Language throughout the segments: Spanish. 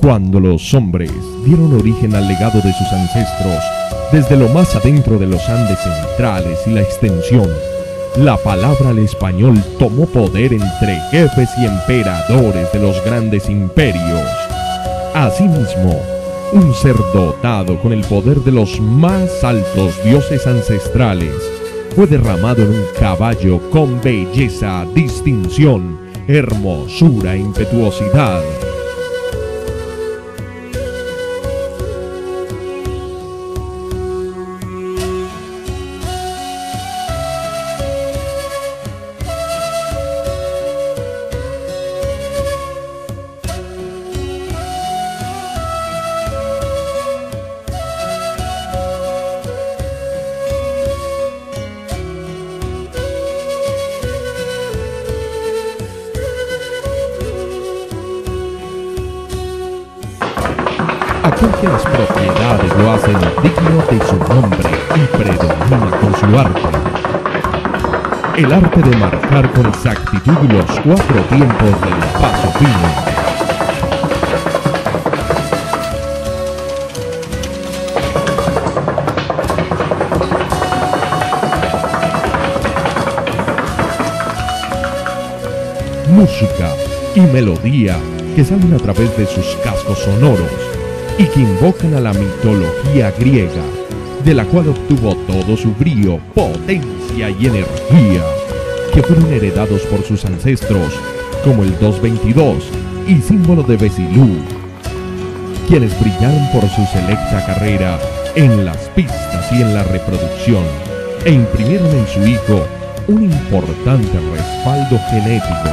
Cuando los hombres dieron origen al legado de sus ancestros, desde lo más adentro de los Andes centrales y la extensión, la palabra al español tomó poder entre jefes y emperadores de los grandes imperios. Asimismo, un ser dotado con el poder de los más altos dioses ancestrales fue derramado en un caballo con belleza, distinción, hermosura e impetuosidad. Aquel que las propiedades lo hacen digno de su nombre y predomina con su arte. El arte de marcar con exactitud los 4 tiempos del paso fino. Música y melodía que salen a través de sus cascos sonoros y que invocan a la mitología griega, de la cual obtuvo todo su brío, potencia y energía, que fueron heredados por sus ancestros, como el 222 y símbolo de Vesilú, quienes brillaron por su selecta carrera en las pistas y en la reproducción, e imprimieron en su hijo un importante respaldo genético.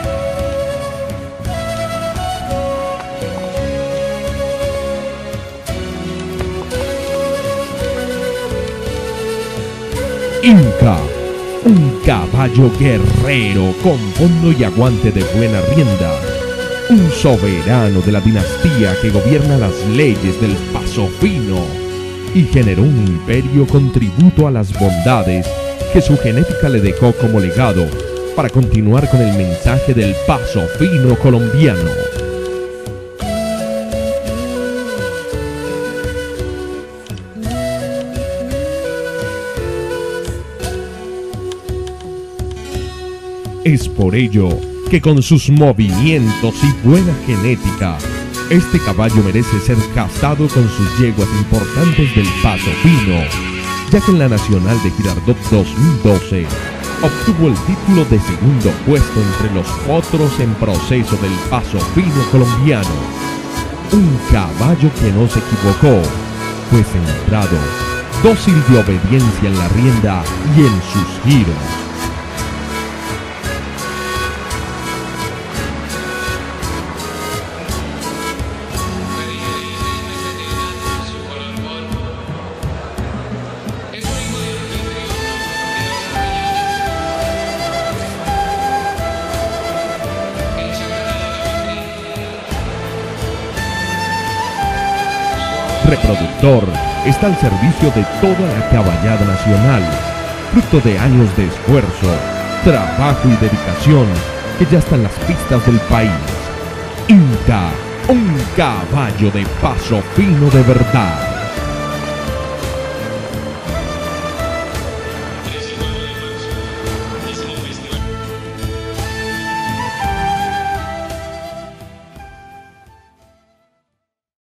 Inca, un caballo guerrero con fondo y aguante de buena rienda, un soberano de la dinastía que gobierna las leyes del paso fino y generó un imperio con tributo a las bondades que su genética le dejó como legado para continuar con el mensaje del paso fino colombiano. Es por ello que con sus movimientos y buena genética, este caballo merece ser casado con sus yeguas importantes del paso fino, ya que en la Nacional de Girardot 2012 obtuvo el título de segundo puesto entre los potros en proceso del paso fino colombiano. Un caballo que no se equivocó, fue centrado, dócil de obediencia en la rienda y en sus giros. Reproductor está al servicio de toda la caballada nacional, fruto de años de esfuerzo, trabajo y dedicación que ya está en las pistas del país. Inca, un caballo de paso fino de verdad.